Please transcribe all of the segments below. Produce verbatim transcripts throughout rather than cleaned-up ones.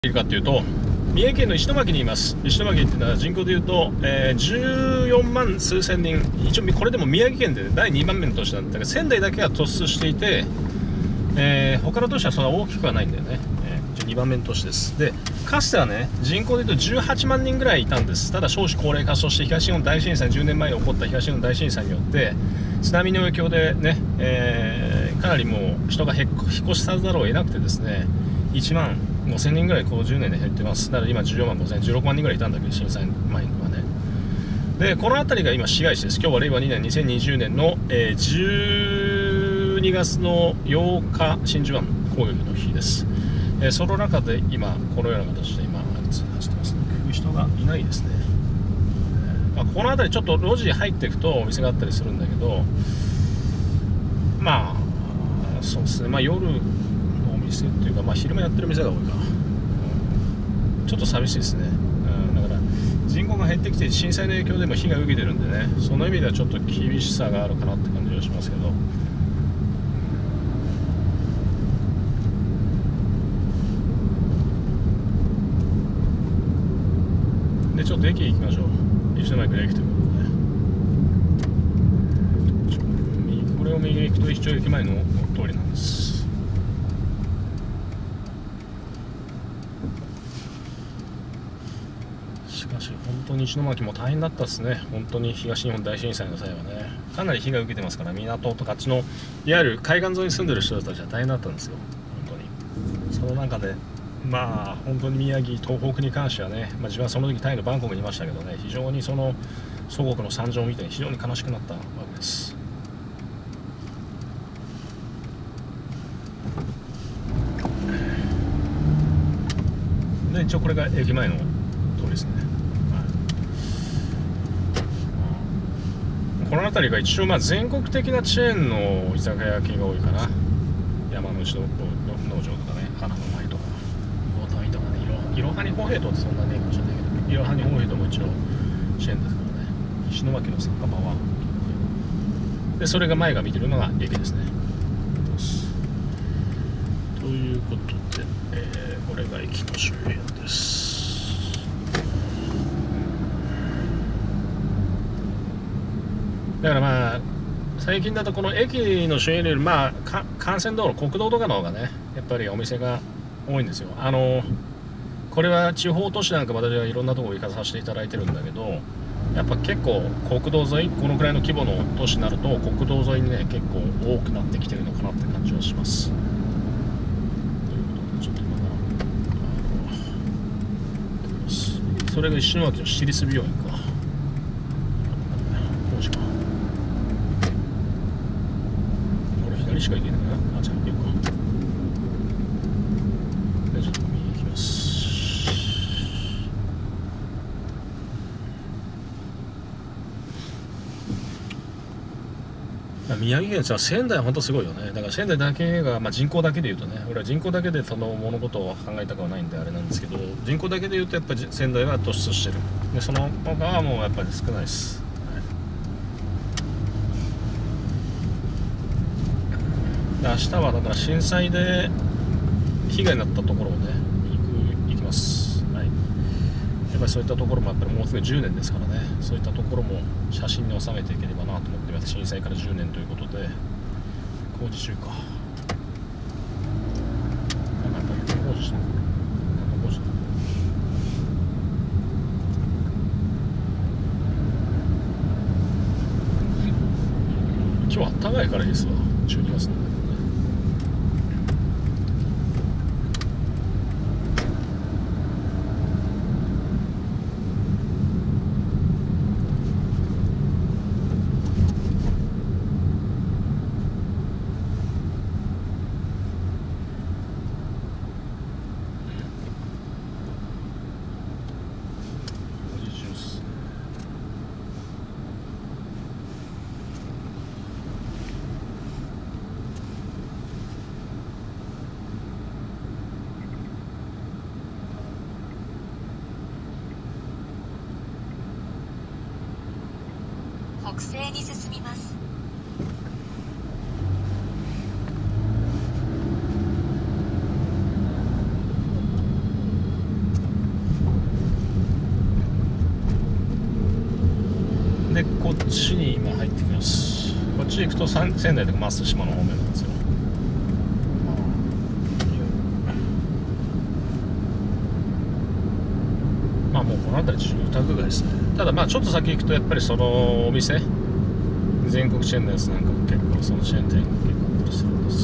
いるかというと、三重県の石巻にいます。石巻っていうのは人口でいうと、えー、じゅうよんまん数千人、一応これでも宮城県でだいにばんめの都市なんだけど、仙台だけが突出していて、えー、他の都市はそんな大きくはないんだよね。えー、一応にばんめの都市です。で、かつてはね、人口でいうとじゅうはちまんにんぐらいいたんです。ただ少子高齢化、そして東日本大震災、じゅうねんまえに起こった東日本大震災によって津波の影響でね、えー、かなりもう人が引っ越しさざるを得なくてですね、いちまんごせんにんぐらいこのじゅうねんで減ってます。だから今じゅうよんまんごせん、じゅうろくまんにんぐらいいたんだけど、震災前にはね。で、この辺りが今市街地です。今日はれいわにねんにせんにじゅうねんの、えー、じゅうにがつのようか真珠湾攻撃の日です。えー、その中で今このような形で今走ってますね。人がいないですね。えーまあ、この辺りちょっと路地入っていくとお店があったりするんだけど、まあそうですね、まあ夜っていうか、まあ、昼間やってる店が多いか、うん、ちょっと寂しいですね、うん、だから人口が減ってきて震災の影響でも被害を受けてるんでね、その意味ではちょっと厳しさがあるかなって感じがしますけど、でちょっと駅行きましょう。石巻の駅ということで、これを右に行くと一丁駅前の通りなんです。しかし本当に石巻も大変だったですね。本当に東日本大震災の際はね、かなり被害を受けてますから、港とかあっちのいわゆる海岸沿いに住んでる人たちは大変だったんですよ、本当に。その中でまあ本当に宮城、東北に関してはね、まあ、自分はその時タイのバンコクにいましたけどね、非常にその祖国の惨状を見て非常に悲しくなったわけです。で一応これが駅前の通りですね。この辺りが一応まあ全国的なチェーンの居酒屋系が多いかな。山の内農場とかね、花の舞とか魚谷とかね、いろはにホヘイトってそんなねえかもしれないけど、いろはにホヘイトも一応チェーンですからね。石巻の酒場はで、それが前が見てるのが駅ですね。ということで、えー、これが駅の周辺です。だからまあ最近だとこの駅の周辺よりまあ幹線道路、国道とかの方がね、やっぱりお店が多いんですよ。あのこれは地方都市なんか私はいろんなところ行かさせていただいてるんだけど、やっぱ結構国道沿い、このくらいの規模の都市になると国道沿いにね結構多くなってきてるのかなって感じはします。ということでちょっとまだそれが石巻の市立病院か。しか行けないな。あ、じゃあ行けるか。で、ちょっと右に行きます。宮城県って仙台は本当すごいよね。だから仙台だけが、まあ、人口だけでいうとね、俺は人口だけでその物事を考えたくはないんであれなんですけど、人口だけでいうとやっぱり仙台は突出してる。で、その他はもうやっぱり少ないです。明日はだから震災で被害になったところをね行く行きます、はい、やっぱりそういったところもやっぱりもうすぐじゅうねんですからね、そういったところも写真に収めていければなと思ってます。震災からじゅうねんということで工事中か。やっぱり工事してる。工事今日はあったかいからいいですわ、じゅうにがつなんだけどね。 北西に進みます。 こっちに今入ってきます。こっち行くと仙台とか松島の方面なんですよ。まあもうこの辺り住宅街ですね。ただまあちょっと先行くとやっぱりそのお店、全国チェーンのやつなんかも結構そのチェーン店が結構あったりするんです。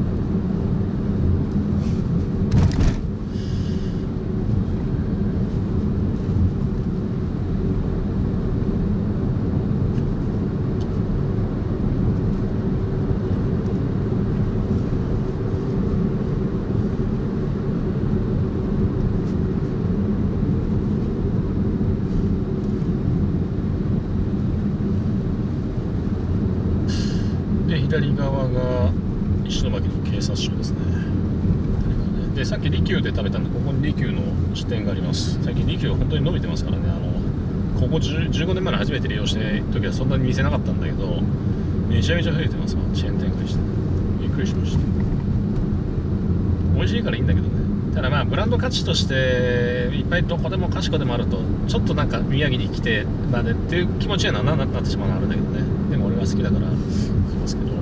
左側が石巻の警察署ですね。で、さっき利休で食べたんで、ここに利休の支店があります。最近利休本当に伸びてますからね。あのここじゅうごねんまえの初めて利用してる時はそんなに店なかったんだけど、めちゃめちゃ増えてますわ、チェーン展開して。びっくりしました。美味しいからいいんだけどね。ただまあブランド価値としていっぱいどこでもかしこでもあると、ちょっとなんか宮城に来てまでっていう気持ちにはなってしまうのはあるんだけどね。でも俺は好きだから行きますけど。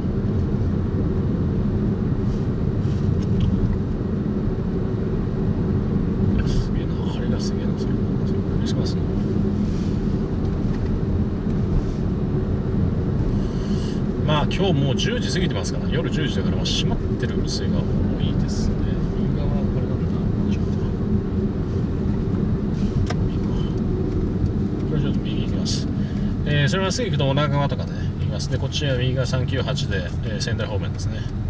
すげえな、晴れがすげえな、それ。クリスマスの。まあ今日もうじゅうじ過ぎてますから、夜じゅうじだからもう閉まってる店が多いですね。右側はこれなんだな、ちょっとこれちょっと右行きます。えー、それまっすぐ行くと女川とかね行きます。でこっちは右がさんきゅうはちで、えー、仙台方面ですね。